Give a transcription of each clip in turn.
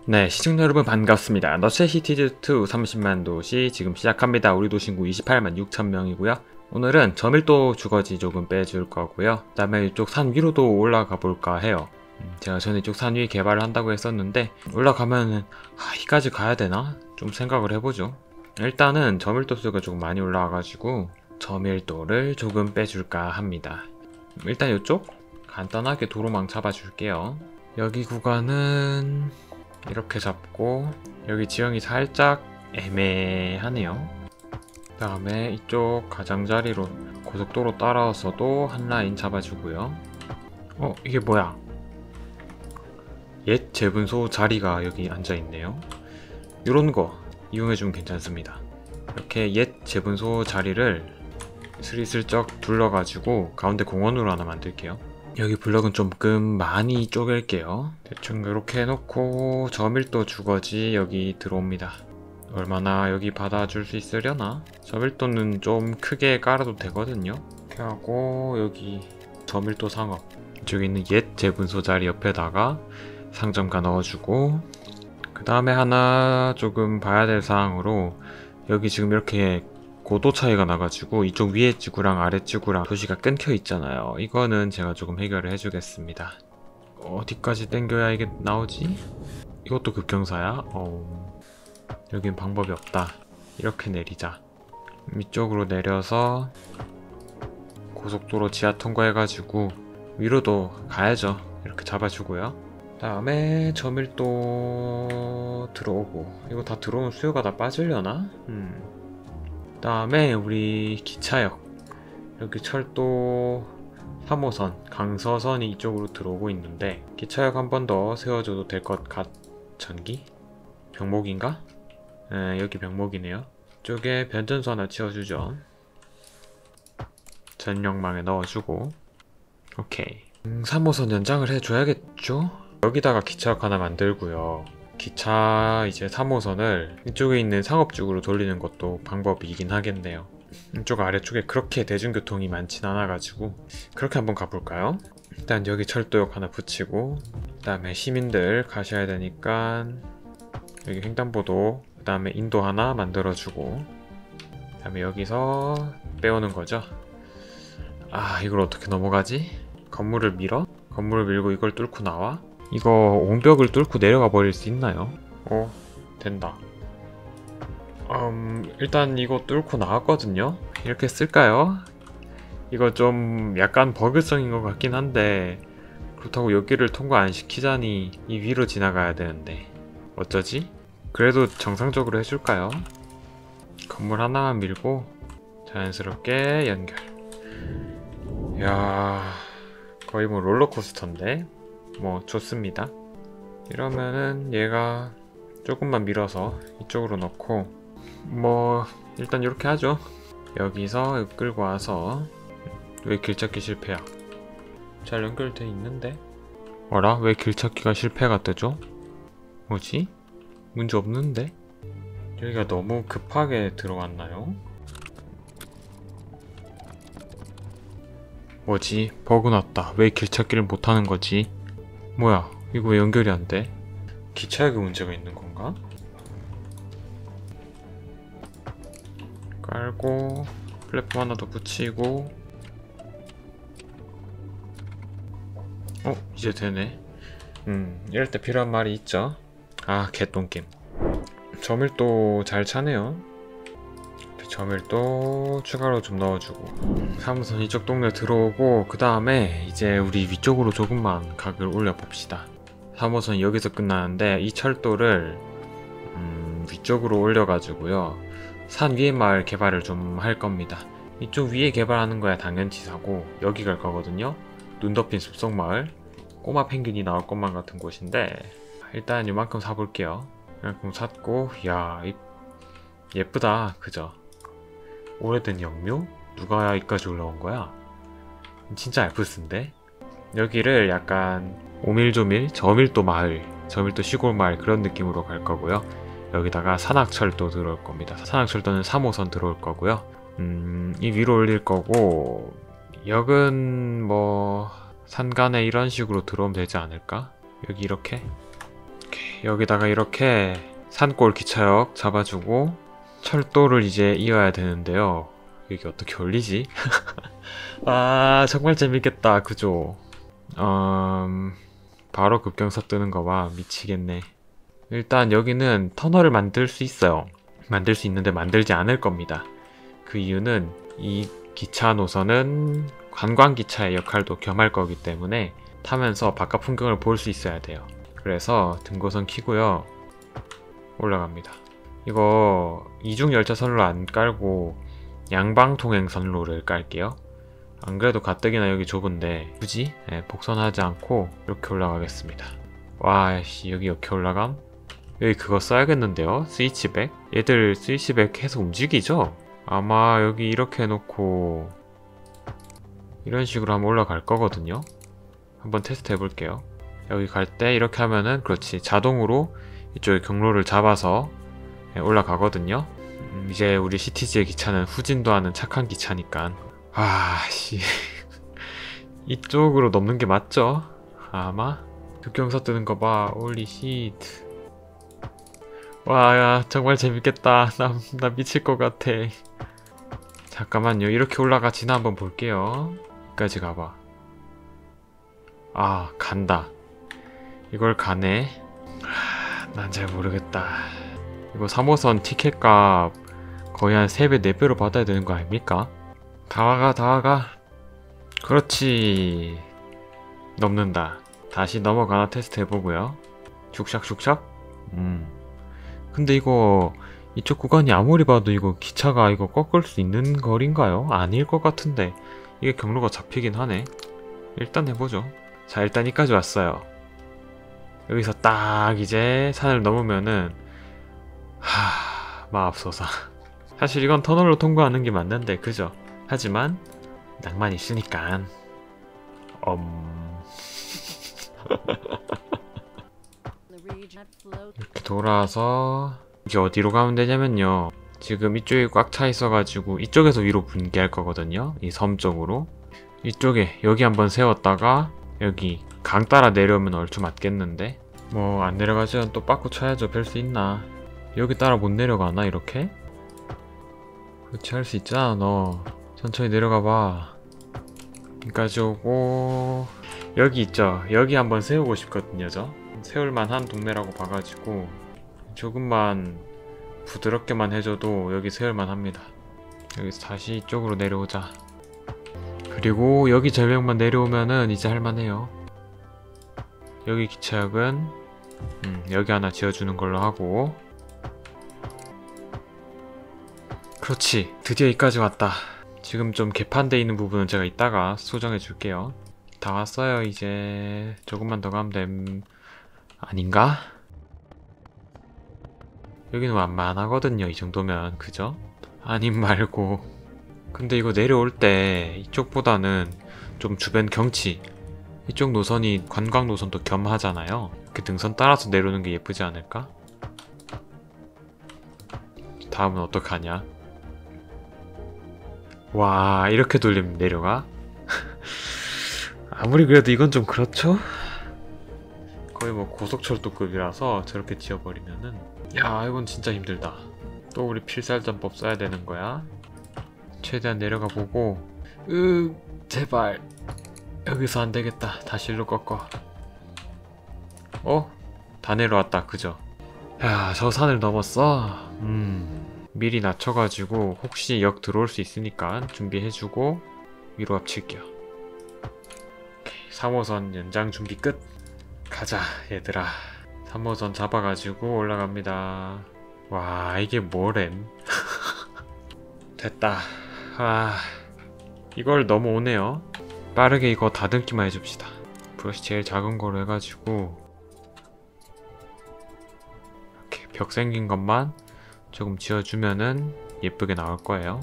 네, 시청자 여러분 반갑습니다. 너셋시티즈2 30만 도시 지금 시작합니다. 우리 도신구 28만 6천 명이고요. 오늘은 저밀도 주거지 조금 빼줄 거고요. 그 다음에 이쪽 산 위로도 올라가 볼까 해요. 제가 전에 이쪽 산 위에 개발을 한다고 했었는데 올라가면은 이까지 가야 되나? 좀 생각을 해보죠. 일단은 저밀도 수가 조금 많이 올라와가지고 저밀도를 조금 빼줄까 합니다. 일단 이쪽 간단하게 도로망 잡아줄게요. 여기 구간은 이렇게 잡고 여기 지형이 살짝 애매하네요. 그 다음에 이쪽 가장자리로 고속도로 따라서도 한 라인 잡아주고요. 이게 뭐야? 옛 재분소 자리가 여기 앉아있네요. 이런 거 이용해주면 괜찮습니다. 이렇게 옛 재분소 자리를 스리슬쩍 둘러가지고 가운데 공원으로 하나 만들게요. 여기 블럭은 조금 많이 쪼갤게요. 대충 이렇게 해놓고 저밀도 주거지 여기 들어옵니다. 얼마나 여기 받아줄 수 있으려나? 저밀도는 좀 크게 깔아도 되거든요. 이렇게 하고 여기 저밀도 상업 이쪽에 있는 옛 재분소 자리 옆에다가 상점가 넣어주고, 그 다음에 하나 조금 봐야 될 사항으로 여기 지금 이렇게 고도 차이가 나가지고 이쪽 위에 지구랑 아래 지구랑 도시가 끊겨 있잖아요. 이거는 제가 조금 해결을 해주겠습니다. 어디까지 당겨야 이게 나오지? 이것도 급경사야? 여긴 방법이 없다. 이렇게 내리자. 이쪽으로 내려서 고속도로 지하 통과해가지고 위로도 가야죠. 이렇게 잡아주고요. 다음에 저밀도 들어오고, 이거 다 들어오면 수요가 다 빠지려나? 다음에 우리 기차역, 여기 철도 3호선 강서선이 이쪽으로 들어오고 있는데 기차역 한 번 더 세워줘도 될 것 전기? 병목인가? 여기 병목이네요. 이쪽에 변전소 하나 치워주죠. 전력망에 넣어주고, 오케이. 3호선 연장을 해줘야겠죠? 여기다가 기차역 하나 만들고요. 기차 이제 3호선을 이쪽에 있는 상업쪽으로 돌리는 것도 방법이긴 하겠네요. 이쪽 아래쪽에 그렇게 대중교통이 많진 않아가지고 그렇게 한번 가볼까요? 일단 여기 철도역 하나 붙이고, 그 다음에 시민들 가셔야 되니까 여기 횡단보도, 그 다음에 인도 하나 만들어주고, 그 다음에 여기서 빼오는 거죠. 이걸 어떻게 넘어가지? 건물을 밀어? 건물을 밀고 이걸 뚫고 나와? 이거 옹벽을 뚫고 내려가 버릴 수 있나요? 된다. 일단 이거 뚫고 나왔거든요? 이렇게 쓸까요? 이거 좀 약간 버그성인 것 같긴 한데, 그렇다고 여기를 통과 안 시키자니 이 위로 지나가야 되는데 어쩌지? 그래도 정상적으로 해줄까요? 건물 하나만 밀고 자연스럽게 연결. 이야, 거의 뭐 롤러코스터인데? 뭐 좋습니다. 이러면은 얘가 조금만 밀어서 이쪽으로 넣고, 뭐 일단 이렇게 하죠. 여기서 끌고 와서, 왜 길찾기 실패야? 잘 연결돼 있는데? 어라? 왜 길찾기가 실패가 뜨죠? 뭐지? 문제 없는데? 여기가 너무 급하게 들어왔나요? 뭐지? 버그 났다. 왜 길찾기를 못하는 거지? 뭐야, 이거 왜 연결이 안 돼? 기차역에 문제가 있는 건가? 깔고 플랫폼 하나 더 붙이고, 이제 되네. 이럴 때 필요한 말이 있죠. 개똥김. 저밀도 잘 차네요. 저밀도 추가로 좀 넣어주고, 3호선 이쪽 동네 들어오고, 그 다음에 이제 우리 위쪽으로 조금만 각을 올려봅시다. 3호선 여기서 끝나는데 이 철도를 위쪽으로 올려가지고요, 산 위에 마을 개발을 좀 할 겁니다. 이쪽 위에 개발하는 거야 당연치 사고, 여기 갈 거거든요. 눈 덮인 숲속마을, 꼬마 펭귄이 나올 것만 같은 곳인데 일단 이만큼 사볼게요. 이만큼 샀고, 이야 예쁘다, 그죠? 오래된 영묘? 누가 여기까지 올라온 거야? 진짜 알프스인데? 여기를 약간 오밀조밀 저밀도 마을, 저밀도 시골 마을 그런 느낌으로 갈 거고요. 여기다가 산악철도 들어올 겁니다. 산악철도는 3호선 들어올 거고요. 이 위로 올릴 거고, 역은 뭐 산간에 이런 식으로 들어오면 되지 않을까? 여기 이렇게 여기다가 이렇게 산골 기차역 잡아주고 철도를 이제 이어야 되는데요. 이게 어떻게 올리지? 아 정말 재밌겠다 그죠? 바로 급경사 뜨는 거 봐. 미치겠네. 일단 여기는 터널을 만들 수 있어요. 만들 수 있는데 만들지 않을 겁니다. 그 이유는 이 기차 노선은 관광기차의 역할도 겸할 거기 때문에 타면서 바깥 풍경을 볼 수 있어야 돼요. 그래서 등고선 키고요. 올라갑니다. 이거 이중열차 선로 안 깔고 양방통행 선로를 깔게요. 안 그래도 가뜩이나 여기 좁은데 굳이 복선하지 않고 이렇게 올라가겠습니다. 와 씨, 여기 이렇게 올라감? 여기 그거 써야겠는데요? 스위치백? 얘들 스위치백 해서 움직이죠? 아마 여기 이렇게 해놓고 이런 식으로 한번 올라갈 거거든요. 한번 테스트 해볼게요. 여기 갈 때 이렇게 하면은 그렇지 자동으로 이쪽에 경로를 잡아서 올라가거든요. 이제 우리 시티즈의 기차는 후진도 하는 착한 기차니까 아씨 이쪽으로 넘는 게 맞죠? 아마? 급경사 뜨는 거 봐. 홀리 시트. 와 정말 재밌겠다. 나 미칠 것 같아. 잠깐만요. 이렇게 올라가 지나 한번 볼게요. 여기까지 가봐. 아 간다. 이걸 가네. 난 잘 모르겠다. 이거 3호선 티켓값 거의 한 3배 4배로 받아야 되는 거 아닙니까? 다 와가. 그렇지. 넘는다. 다시 넘어가나 테스트 해보고요. 슉샥. 근데 이거 이쪽 구간이 아무리 봐도 이거 기차가 이거 꺾을 수 있는 거리인가요? 아닐 것 같은데 이게 경로가 잡히긴 하네. 일단 해보죠. 자 일단 여기까지 왔어요. 여기서 딱 이제 산을 넘으면은 마압소사. 사실 이건 터널로 통과하는 게 맞는데 그죠? 하지만 낭만 있으니까 이렇게 돌아서 이게 어디로 가면 되냐면요. 지금 이쪽이 꽉 차 있어가지고 이쪽에서 위로 분기할 거거든요. 이 섬 쪽으로. 이쪽에 여기 한번 세웠다가 여기 강 따라 내려오면 얼추 맞겠는데 뭐 안 내려가지면 또 빠꾸 쳐야죠. 별 수 있나. 여기 따라 못 내려가나 이렇게? 그렇지 할 수 있잖아 너. 천천히 내려가봐. 여기까지 오고 여기 있죠. 여기 한번 세우고 싶거든요 저. 세울만한 동네라고 봐가지고 조금만 부드럽게만 해줘도 여기 세울만 합니다. 여기서 다시 이쪽으로 내려오자. 그리고 여기 절벽만 내려오면은 이제 할만해요. 여기 기차역은 여기 하나 지어주는 걸로 하고 그렇지 드디어 여기까지 왔다. 지금 좀 개판돼 있는 부분은 제가 이따가 수정해 줄게요. 다 왔어요. 이제 조금만 더 가면 됨. 아닌가? 여기는 완만하거든요 이 정도면 그죠? 아님 말고. 근데 이거 내려올 때 이쪽보다는 좀 주변 경치 이쪽 노선이 관광 노선도 겸하잖아요. 이렇게 등선 따라서 내려오는 게 예쁘지 않을까? 다음은 어떡하냐? 와 이렇게 돌리면 내려가? 아무리 그래도 이건 좀 그렇죠? 거의 뭐 고속철도급이라서 저렇게 지어버리면은 야 이건 진짜 힘들다. 또 우리 필살전법 써야 되는 거야. 최대한 내려가 보고 제발 여기서 안 되겠다. 다시 일로 꺾어. 다 내려왔다 그죠? 야 저 산을 넘었어? 미리 낮춰가지고 혹시 역 들어올 수 있으니까 준비해주고 위로 합칠게요. 3호선 연장 준비 끝. 가자 얘들아. 3호선 잡아가지고 올라갑니다. 와 이게 뭐램. 됐다. 이걸 넘어오네요. 빠르게 이거 다듬기만 해줍시다. 브러쉬 제일 작은 거로 해가지고 이렇게 벽 생긴 것만 조금 지어주면은 예쁘게 나올 거예요.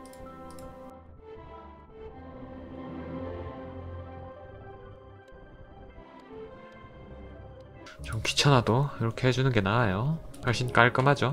좀 귀찮아도 이렇게 해주는 게 나아요. 훨씬 깔끔하죠.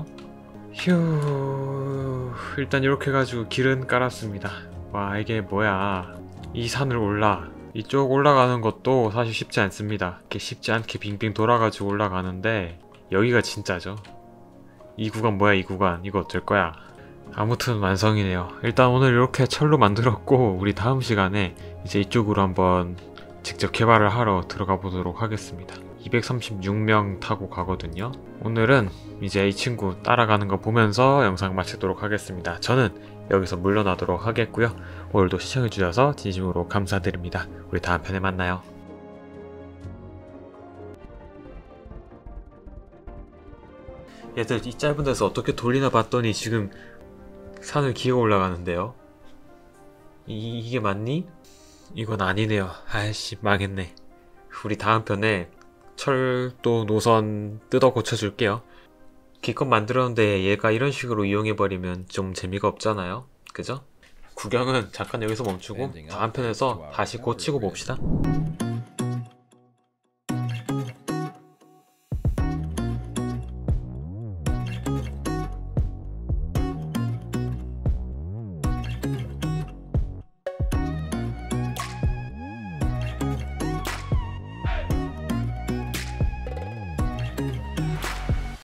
휴 일단 이렇게 해가지고 길은 깔았습니다. 와 이게 뭐야. 이 산을 올라 이쪽 올라가는 것도 사실 쉽지 않습니다. 이렇게 쉽지 않게 빙빙 돌아가지고 올라가는데 여기가 진짜죠. 이 구간 뭐야, 이 구간 이거 어쩔 거야. 아무튼 완성이네요. 일단 오늘 이렇게 철로 만들었고, 우리 다음 시간에 이제 이쪽으로 한번 직접 개발을 하러 들어가 보도록 하겠습니다. 236명 타고 가거든요. 오늘은 이제 이 친구 따라가는 거 보면서 영상 마치도록 하겠습니다. 저는 여기서 물러나도록 하겠고요. 오늘도 시청해주셔서 진심으로 감사드립니다. 우리 다음 편에 만나요. 얘들 이 짧은 데서 어떻게 돌리나 봤더니 지금 산을 기어 올라가는데요. 이게 맞니? 이건 아니네요. 아이씨, 망했네. 우리 다음 편에 철도 노선 뜯어 고쳐줄게요. 기껏 만들었는데 얘가 이런 식으로 이용해버리면 좀 재미가 없잖아요. 그죠? 구경은 잠깐 여기서 멈추고 다음 편에서 다시 고치고 봅시다.